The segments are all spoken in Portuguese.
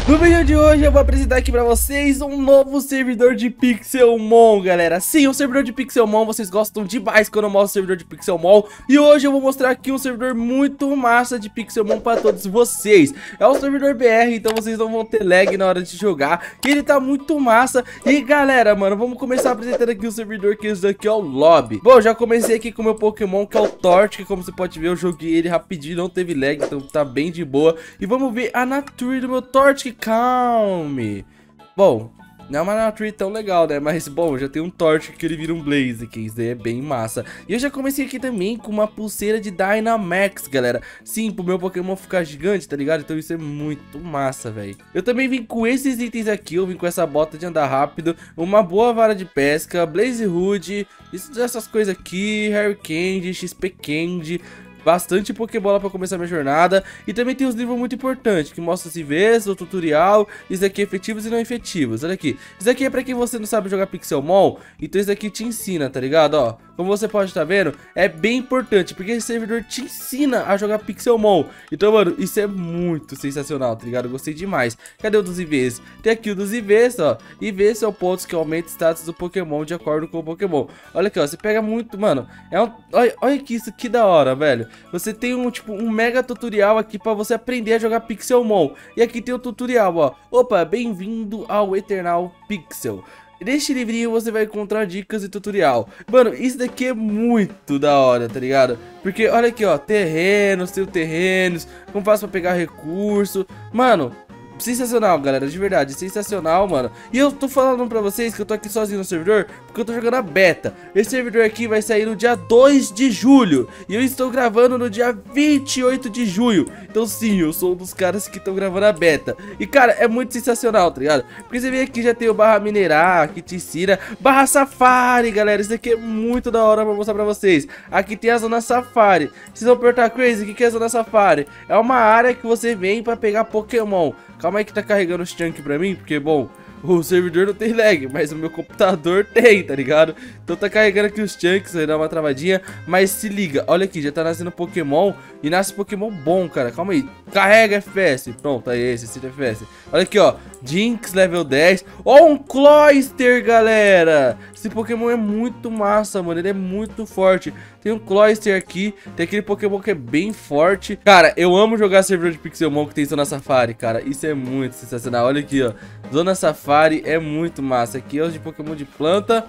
No vídeo de hoje eu vou apresentar aqui pra vocês um novo servidor de Pixelmon, galera. Sim, um servidor de Pixelmon, vocês gostam demais quando eu mostro o servidor de Pixelmon. E hoje eu vou mostrar aqui um servidor muito massa de Pixelmon pra todos vocês. É um servidor BR, então vocês não vão ter lag na hora de jogar. E ele tá muito massa. E galera, mano, vamos começar apresentando aqui o servidor, que esse daqui é o Lobby. Bom, já comecei aqui com o meu Pokémon, que é o Torch, que como você pode ver eu joguei ele rapidinho, não teve lag, então tá bem de boa. E vamos ver a Nature do meu Torch. Calme. Bom, não é uma Nature tão legal, né? Mas, bom, já tem um Torch que ele vira um Blaze, que isso daí é bem massa. E eu já comecei aqui também com uma pulseira de Dynamax, galera. Sim, pro meu Pokémon ficar gigante, tá ligado? Então isso é muito massa, velho. Eu também vim com esses itens aqui. Eu vim com essa bota de andar rápido, uma boa vara de pesca, Blaze Hood, essas coisas aqui, Harry Candy, XP Candy, bastante Pokébola pra começar minha jornada. E também tem os livros muito importantes, que mostra se vês, o tutorial, isso aqui é efetivos e não efetivos. Olha aqui, isso aqui é pra quem você não sabe jogar Pixelmon, então isso aqui te ensina, tá ligado? Ó, como você pode estar vendo, é bem importante, porque esse servidor te ensina a jogar Pixelmon. Então, mano, isso é muito sensacional, tá ligado? Eu gostei demais. Cadê o dos IVs? Tem aqui o dos IVs, ó. IVs são pontos que aumentam o status do Pokémon de acordo com o Pokémon. Olha aqui, ó, você pega muito, mano, olha que isso que da hora, velho. Você tem um mega tutorial aqui pra você aprender a jogar Pixelmon. E aqui tem o tutorial, ó. Opa, bem-vindo ao Eternal Pixel. Neste livrinho você vai encontrar dicas e tutorial. Mano, isso daqui é muito da hora, tá ligado? Porque olha aqui, ó, terrenos, tem terrenos, como faz pra pegar recurso. Mano, sensacional, galera, de verdade, sensacional, mano. E eu tô falando pra vocês que eu tô aqui sozinho no servidor porque eu tô jogando a beta. Esse servidor aqui vai sair no dia 2 de julho e eu estou gravando no dia 28 de junho. Então sim, eu sou um dos caras que estão gravando a beta. E cara, é muito sensacional, tá ligado? Porque você vê aqui já tem o barra minerar, aqui te ensina, barra safari, galera. Isso aqui é muito da hora pra mostrar pra vocês. Aqui tem a zona safari. Vocês vão perguntar, Crazy, o que é a zona safari? É uma área que você vem pra pegar Pokémon. Calma aí que tá carregando os chunk pra mim, porque, bom, o servidor não tem lag, mas o meu computador tem, tá ligado? Então tá carregando aqui os chunks, vai dar uma travadinha. Mas se liga, olha aqui, já tá nascendo Pokémon. E nasce Pokémon bom, cara, calma aí. Carrega FPS, pronto, aí esse FPS. Olha aqui, ó, Jynx level 10. Ó, um Cloyster, galera. Esse Pokémon é muito massa, mano, ele é muito forte. Tem um Cloyster aqui, tem aquele Pokémon que é bem forte. Cara, eu amo jogar servidor de Pixelmon que tem Zona Safari, cara. Isso é muito sensacional, olha aqui, ó. Zona Safari é muito massa. Aqui é os de Pokémon de planta.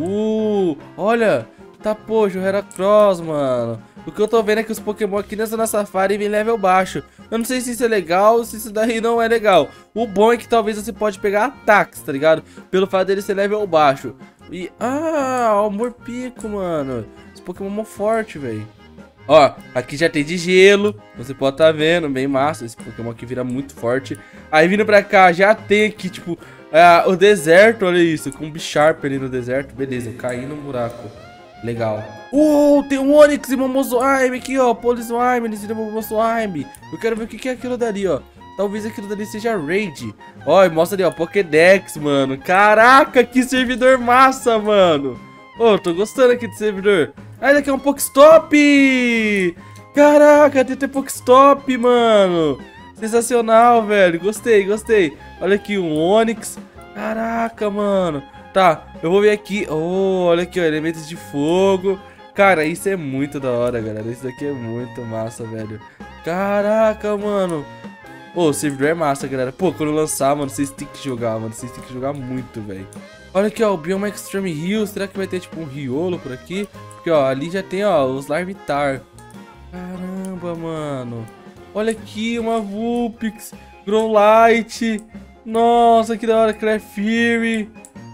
Olha, tá, poxa, o Heracross, mano. O que eu tô vendo é que os Pokémon aqui na Zona Safari vem level baixo. Eu não sei se isso é legal ou se isso daí não é legal. O bom é que talvez você pode pegar ataques, tá ligado? Pelo fato dele ser level baixo. E, o Morpico, mano. Esse Pokémon é forte, velho. Ó, aqui já tem de gelo. Você pode tá vendo, bem massa. Esse Pokémon aqui vira muito forte. Aí vindo pra cá, já tem aqui, tipo, o deserto, olha isso. Com um Bisharp ali no deserto. Beleza, eu caí no buraco. Legal. Tem um Onix e Momozoime aqui, ó. Polizoime, eles viram Momozoime. Eu quero ver o que é aquilo dali, ó. Talvez aquilo dali seja Raid. Ó, mostra ali, ó, Pokédex, mano. Caraca, que servidor massa, mano. Tô gostando aqui do servidor. Daqui é um Pokestop. Caraca, tem até Pokestop, mano. Sensacional, velho. Gostei. Olha aqui, um Onix. Caraca, mano. Tá, eu vou ver aqui. Olha aqui, ó, elementos de fogo. Cara, isso é muito da hora, galera. Isso daqui é muito massa, velho. Caraca, mano. O servidor é massa, galera. Pô, quando lançar, mano, vocês têm que jogar, mano. Vocês têm que jogar muito, velho. Olha aqui, ó, o Bioma Extreme Hill. Será que vai ter, tipo, um Riolo por aqui? Porque, ó, ali já tem, ó, os Larvitar. Caramba, mano. Olha aqui, uma Vulpix. Growlite. Nossa, que da hora, Clefairy.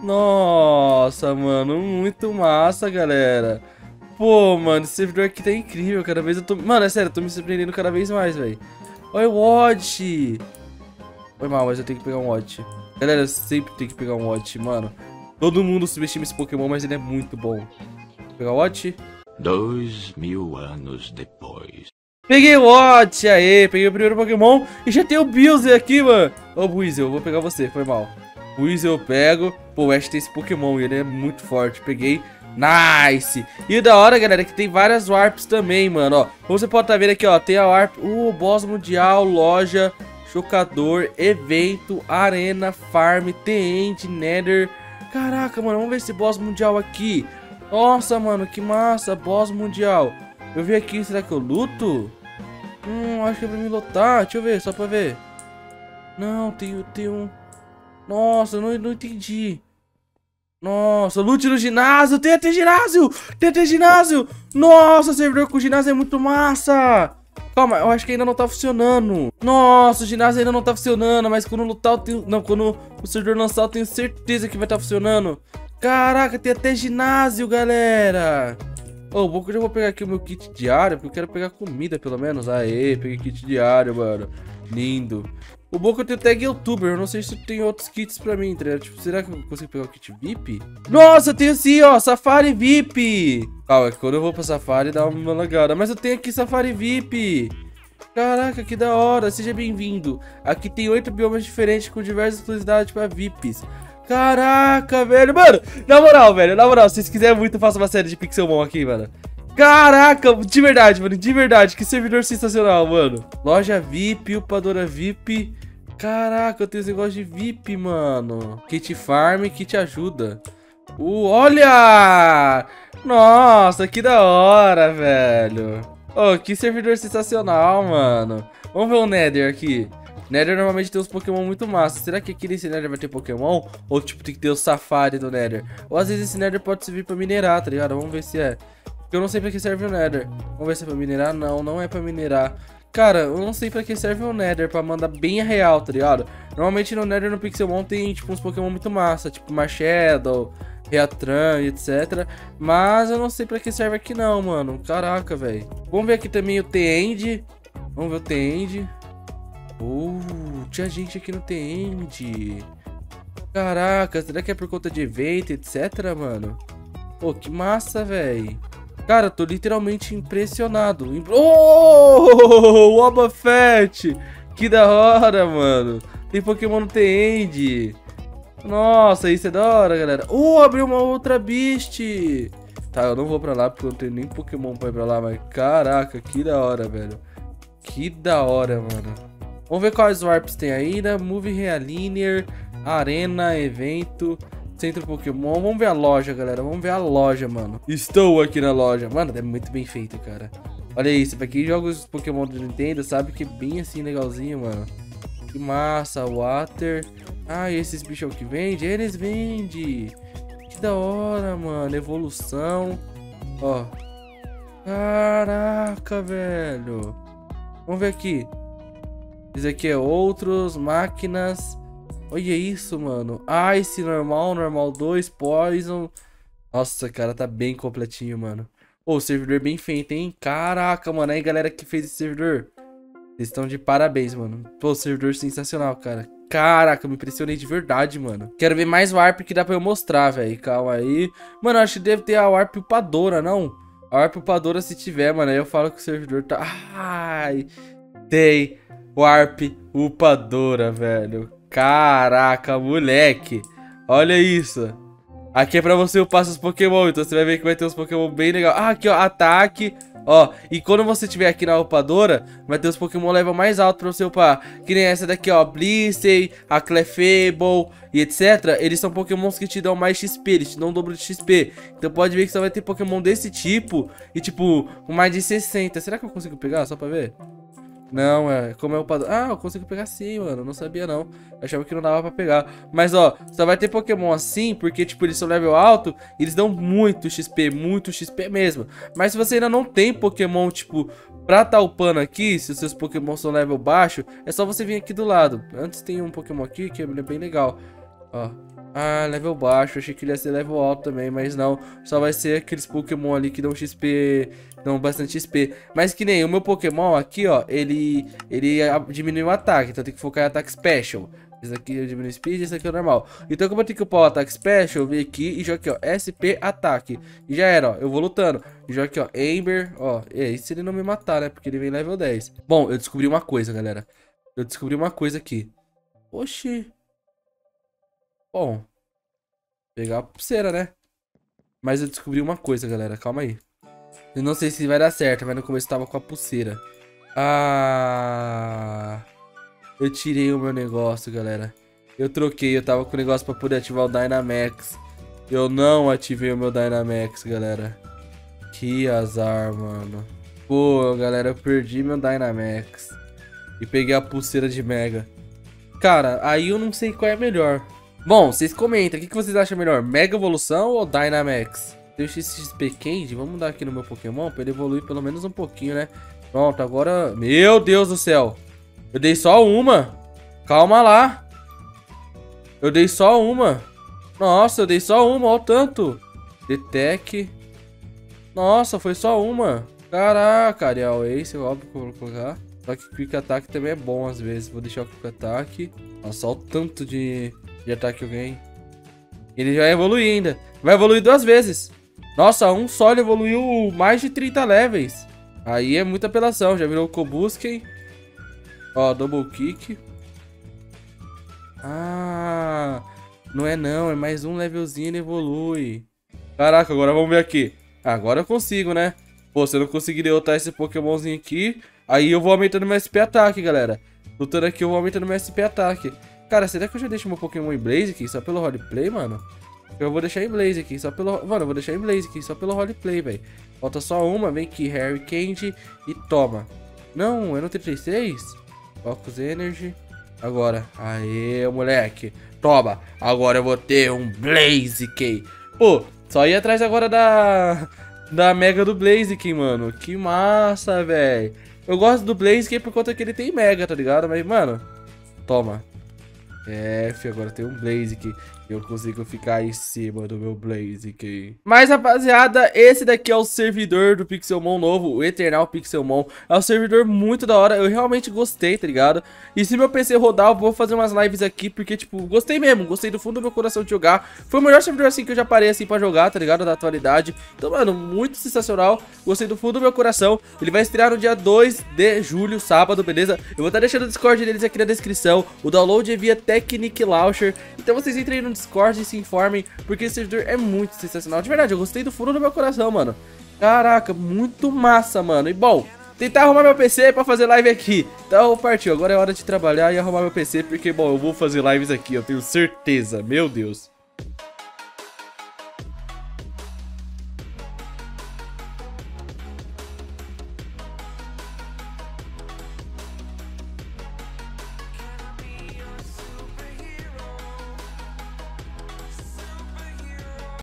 Nossa, mano, muito massa, galera. Pô, mano, esse servidor aqui tá incrível. Cada vez eu tô... Mano, é sério, eu tô me surpreendendo cada vez mais, velho. Olha o Watch. Foi mal, mas eu tenho que pegar um Watch. Galera, eu sempre tenho que pegar um Watch, mano. Todo mundo subestima esse Pokémon, mas ele é muito bom. Vou pegar o Watch. 2000 anos depois. Peguei o Watch, aê, peguei o primeiro Pokémon. E já tem o Buizel aqui, mano. Ô, Buizel, eu vou pegar você, foi mal. Buizel eu pego. Pô, o Ash tem esse Pokémon e ele é muito forte. Peguei. Nice! E o da hora, galera, é que tem várias Warps também, mano, ó. Como você pode estar vendo aqui, ó, tem a Warp, boss mundial, loja. Deixa chocador, evento, arena, farm, The-End, nether. Caraca, mano, vamos ver esse boss mundial aqui. Nossa, mano, que massa, boss mundial. Eu vi aqui, será que eu luto? Acho que é pra me lutar. Deixa eu ver, só pra ver. Não, tem um... Nossa, não entendi. Nossa, lute no ginásio. Tem até ginásio. Tem até ginásio. Nossa, servidor com ginásio é muito massa. Calma, eu acho que ainda não tá funcionando. Nossa, o ginásio ainda não tá funcionando. Mas quando lutar eu tenho... Não, quando o servidor lançar eu tenho certeza que vai estar funcionando. Caraca, tem até ginásio, galera. Ô, bom que eu já vou pegar aqui o meu kit diário, porque eu quero pegar comida, pelo menos. Aê, peguei kit diário, mano. Lindo. O bom que eu tenho tag youtuber, eu não sei se tem outros kits pra mim, tá? Tipo, será que eu consigo pegar o kit VIP? Nossa, eu tenho sim, ó, Safari VIP. Calma, quando eu vou pra Safari dá uma lagada. Mas eu tenho aqui Safari VIP. Caraca, que da hora, seja bem-vindo. Aqui tem 8 biomas diferentes com diversas exclusividades para VIPs. Caraca, velho, mano, na moral, se vocês quiserem muito, eu faço uma série de Pixelmon aqui, mano. Caraca, de verdade, mano, de verdade, que servidor sensacional, mano. Loja VIP, upadora VIP. Caraca, eu tenho esse negócio de VIP, mano. Kit farm, kit ajuda. Olha! Nossa, que da hora, velho. Oh, que servidor sensacional, mano. Vamos ver o Nether aqui. Nether normalmente tem uns Pokémon muito massa. Será que aqui nesse Nether vai ter Pokémon? Ou tipo, tem que ter o Safari do Nether? Ou às vezes esse Nether pode servir pra minerar, tá ligado? Vamos ver se é. Porque eu não sei pra que serve o Nether. Vamos ver se é pra minerar. Não, não é pra minerar. Cara, eu não sei pra que serve o Nether. Pra mandar bem a real, tá ligado? Normalmente no Nether, no Pixelmon, tem tipo uns Pokémon muito massa. Tipo Marshadow, Reatran e etc. Mas eu não sei pra que serve aqui não, mano. Caraca, velho. Vamos ver aqui também o The-End. Vamos ver o The-End. Tinha gente aqui no The-End. Caraca, será que é por conta de evento, etc, mano? Pô, que massa, velho. Cara, tô literalmente impressionado. Wobbuffet! Que da hora, mano. Tem Pokémon no The-End. Nossa, isso é da hora, galera. Abriu uma outra Beast. Tá, eu não vou pra lá porque eu não tenho nem Pokémon pra ir pra lá. Mas caraca, que da hora, velho. Que da hora, mano. Vamos ver quais warps tem ainda. Move Realiner, Arena, Evento, Centro Pokémon. Vamos ver a loja, galera. Vamos ver a loja, mano. Estou aqui na loja. Mano, é muito bem feito, cara. Olha isso. Pra quem joga os Pokémon do Nintendo, sabe que é bem assim, legalzinho, mano. Que massa. Water. Ah, e esses bichos que vende? Eles vendem. Que da hora, mano. Evolução. Ó. Caraca, velho. Vamos ver aqui. Esse aqui é outros, máquinas. Olha isso, mano. Ice, normal, normal 2, Poison. Nossa, cara, tá bem completinho, mano. O servidor bem feito, hein? Caraca, mano. Aí, galera que fez esse servidor. Vocês estão de parabéns, mano. Pô, servidor sensacional, cara. Caraca, me impressionei de verdade, mano. Quero ver mais warp que dá pra eu mostrar, velho. Calma aí. Mano, acho que deve ter a warp upadora, não? A warp upadora se tiver, mano. Aí eu falo que o servidor tá... Ai, tem... Warp upadora, velho. Caraca, moleque. Olha isso. Aqui é pra você upar seus Pokémon. Então você vai ver que vai ter uns Pokémon bem legal. Ah, aqui ó, ataque. Ó, e quando você estiver aqui na upadora, vai ter os Pokémon level mais alto pra você upar. Que nem essa daqui, ó, Blissey, a Clefable e etc. Eles são Pokémons que te dão mais XP, eles te dão o dobro de XP. Então pode ver que você vai ter Pokémon desse tipo e tipo, com mais de 60. Será que eu consigo pegar só pra ver? Não, como é o padrão. Ah, eu consigo pegar sim, mano. Não sabia, não. Eu achava que não dava pra pegar. Mas, ó, só vai ter Pokémon assim, porque, tipo, eles são level alto e eles dão muito XP mesmo. Mas se você ainda não tem Pokémon, tipo, pra tá upando aqui, se os seus Pokémon são level baixo, é só você vir aqui do lado. Antes tem um Pokémon aqui que é bem legal. Ó. Ah, level baixo, achei que ele ia ser level alto também, mas não. Só vai ser aqueles Pokémon ali que dão XP, dão bastante XP. Mas que nem o meu Pokémon aqui, ó, ele diminui o ataque, então tem que focar em ataque special. Esse aqui diminui o speed, esse aqui é o normal. Então como eu tenho que upar o ataque special, eu vim aqui e jogo aqui, ó, SP ataque. E já era, ó, eu vou lutando. E jogo aqui, ó, Ember, ó, e se ele não me matar, né, porque ele vem level 10. Bom, eu descobri uma coisa, galera. Eu descobri uma coisa aqui. Oxi. Bom, pegar a pulseira, né? Mas eu descobri uma coisa, galera. Calma aí. Eu não sei se vai dar certo, mas no começo tava com a pulseira. Ah... Eu tirei o meu negócio, galera. Eu troquei, eu tava com o negócio pra poder ativar o Dynamax. Eu não ativei o meu Dynamax, galera. Que azar, mano. Pô, galera, eu perdi meu Dynamax. E peguei a pulseira de Mega. Cara, aí eu não sei qual é melhor. Bom, vocês comentem, o que vocês acham melhor? Mega Evolução ou Dynamax? Tem o XP Candy, vamos dar aqui no meu Pokémon pra ele evoluir pelo menos um pouquinho, né? Pronto, agora... Meu Deus do céu! Eu dei só uma! Calma lá! Eu dei só uma! Nossa, eu dei só uma, olha o tanto! Detec... Nossa, foi só uma! Caraca, Ariel Ace, óbvio que eu vou colocar. Só que Quick Attack também é bom às vezes. Vou deixar o Quick Attack. Nossa, olha o tanto de ataque que eu ganhei. Ele já vai evoluir ainda. Vai evoluir 2 vezes. Nossa, um só ele evoluiu mais de 30 levels. Aí é muita apelação. Já virou o Kobusken. Ó, Double Kick. Ah, não é não. É mais um levelzinho ele evolui. Caraca, agora vamos ver aqui. Agora eu consigo, né? Pô, se eu não conseguir derrotar esse Pokémonzinho aqui, aí eu vou aumentando meu SP Ataque, galera. Lutando aqui eu vou aumentando meu SP Ataque. Cara, será que eu já deixo meu Pokémon em Blaze aqui só pelo roleplay, mano? Eu vou deixar em Blaze aqui só pelo... Mano, eu vou deixar em Blaze aqui só pelo roleplay, velho. Falta só uma, vem aqui, Harry Candy e toma. Não, é no 33? Focus Energy. Agora. Aê, moleque. Toma. Agora eu vou ter um Blaziken. Pô, só ir atrás agora da Mega do Blaziken, mano. Que massa, velho. Eu gosto do Blaziken por conta que ele tem Mega, tá ligado? Mas, mano, toma. F, agora tem um Blaziken. Eu consigo ficar em cima do meu Blaziken. Mas, rapaziada, esse daqui é o servidor do Pixelmon novo, o Eternal Pixelmon. É um servidor muito da hora, eu realmente gostei, tá ligado? E se meu PC rodar, eu vou fazer umas lives aqui, porque, tipo, gostei mesmo. Gostei do fundo do meu coração de jogar. Foi o melhor servidor, assim, que eu já parei, assim, pra jogar, tá ligado? Da atualidade. Então, mano, muito sensacional. Gostei do fundo do meu coração. Ele vai estrear no dia 2 de julho, sábado, beleza? Eu vou estar deixando o Discord deles aqui na descrição. O download é via Technic Launcher. Então vocês entrem no Discord e se informem, porque esse servidor é muito sensacional. De verdade, eu gostei do fundo do meu coração, mano. Caraca, muito massa, mano. E bom, tentar arrumar meu PC pra fazer live aqui. Então partiu, agora é hora de trabalhar e arrumar meu PC, porque bom, eu vou fazer lives aqui, eu tenho certeza, meu Deus.